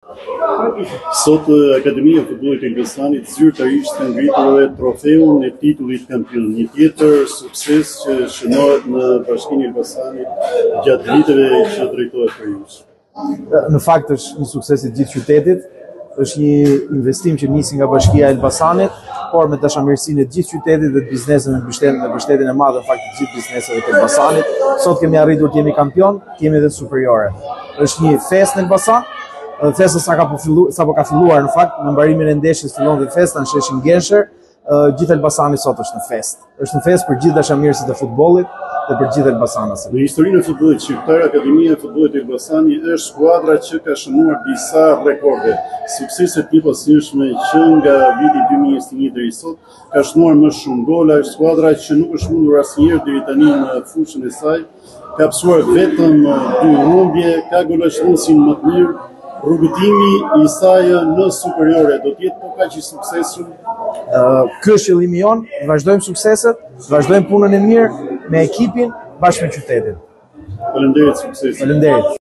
Sot Akademia e Futbollit të Elbasanit zyrtarisht ka ngritur edhe trofeun e titullit kampion, një tjetër sukses që shënohet në Bashkinë e Elbasanit gjatë viteve që drejtohet për ju. Në fakt është një sukses i gjithë qytetit, është një investim që nisi nga Bashkia e Elbasanit, por me dashamirësinë e gjithë qytetit dhe të biznesit me mbështetjen e madhe në fakt të gjithë bizneseve të Elbasanit. Sot kemi arritur të jemi kampion, të jemi edhe superiore. Është një festë në Elbasan. Festa sapo ka filluar në fakt, në mbarimin e ndeshjes fillon dhe festa në sheshin Gensher. Gjithë Elbasani sot është në festë. Është në festë për gjithë dashamirësit e futbollit dhe për gjithë Elbasanasët. Në historinë e futbollit shqiptar, Akademia e Futbollit të Elbasanit është skuadra që ka shënuar disa rekorde. Sukseset tipësishme që nga viti 2021 deri sot ka shënuar më shumë gola, është skuadra që nuk është mundur asnjëherë deri tani në fushën e saj, ka psuar vetëm 2 humbje, ka golashtuesin më të mirë. Rrugëtimi i saj në superiore do të jetë kaq i suksesshëm. Ky është qëllimi jon, vazhdojmë sukseset, vazhdojmë punën e mirë me ekipin bashkë me qytetin. Faleminderit, sukses. Faleminderit.